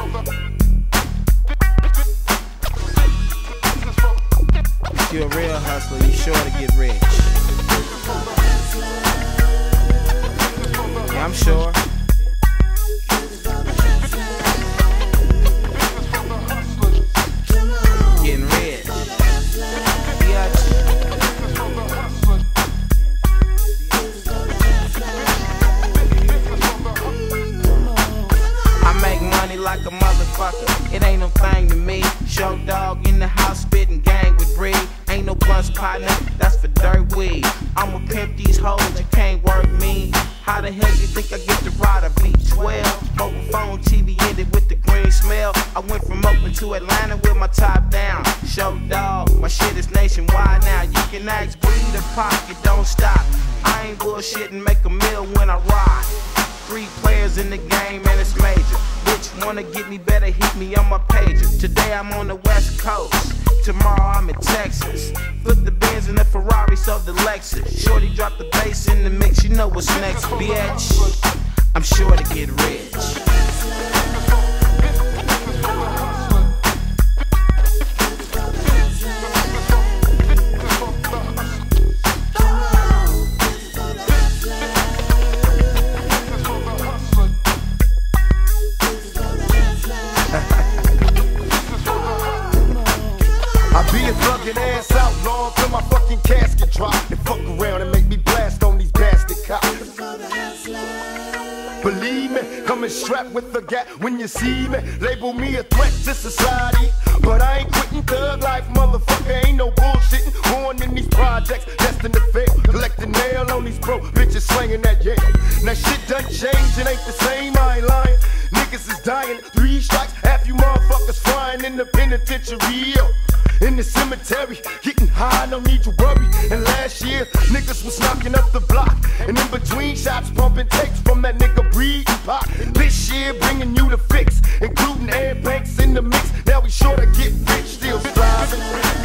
If you're a real hustler, you sure to get rich. Yeah, I'm sure. Getting rich. Yeah. I make money like a motherfucker. It ain't no thing to me. Show dog in the house spitting gang with breed. Ain't no blunts partner, that's for dirt weed. I'ma pimp these hoes, you can't work me. How the hell you think I get to ride a V12? Mobile phone, TV ended with the green smell. I went from Oakland to Atlanta with my top down. Show dog, my shit is nationwide now. You can ask Breed or Pocket, don't stop. I ain't bullshitting, make a meal when I ride. 3 players in the game and it's major. Bitch wanna get me better, hit me on my pager. Today I'm on the West Coast, tomorrow I'm in Texas. Flip the Benz and the Ferrari, sold the Lexus. Shorty drop the bass in the mix, you know what's next, bitch. I'm sure to get rich. Ass out long till my fucking casket drop. And fuck around and make me blast on these bastard cops. Believe me, coming strapped with the gap when you see me. Label me a threat to society, but I ain't quitting thug life, motherfucker. Ain't no bullshitting. Born in these projects, destined to fail. Collecting nail on these pro bitches slanging that yeah. Now shit done changed, it ain't the same, I ain't lying. Niggas is dying, 3 strikes, half you motherfuckers flying in the penitentiary. In the cemetery, getting high, no need to worry. And last year, niggas was knocking up the block. And in between shots, pumping takes from that nigga Breed and Pop. This year, bringing you the fix, including Air Banks in the mix. Now we sure to get rich, still striving.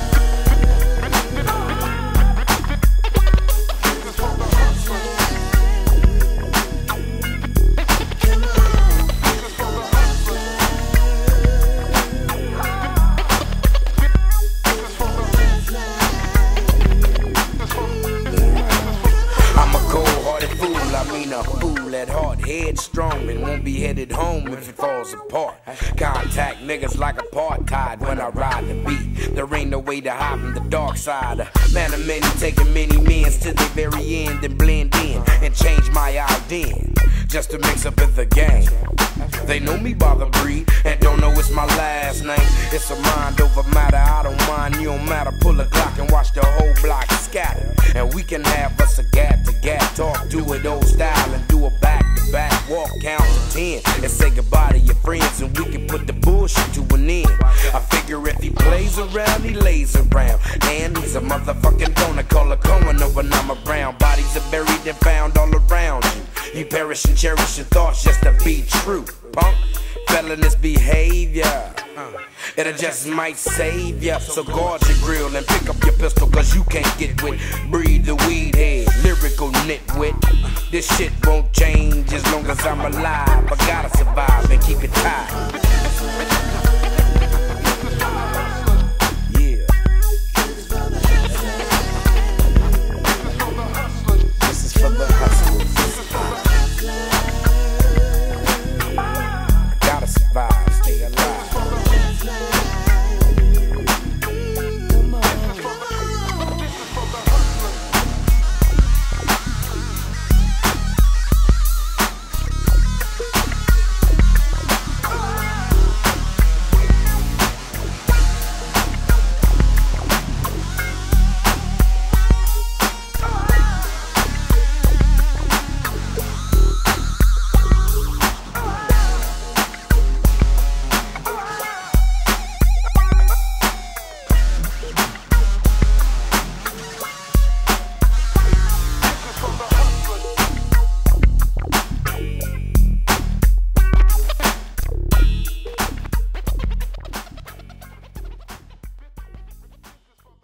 A fool at heart, headstrong, and won't be headed home if it falls apart. Contact niggas like apartheid when I ride the beat. There ain't no way to hide from the dark side. Man of many, taking many men's to the very end and blend in and change my ID just to mix up in the game. They know me by the breed and don't know it's my last name. It's a mind over matter, I don't mind, you don't matter. Pull a Glock and watch the whole block scatter. And we can have us a gat to gat talk, do it old style and do a back to back walk, count to 10 and say goodbye to your friends, and we can put the bullshit to an end. I figure if he plays around, he lays around, and he's a motherfucking donor. Call a Cohen over Nama Brown. Bodies are buried and found all around you. You perish and cherish your thoughts just to be true, punk. Felonious behavior, it just might save ya. So guard your grill and pick up your pistol, cause you can't get with Breed the weed head, lyrical nitwit. This shit won't change as long as I'm alive. I gotta survive and keep it tight.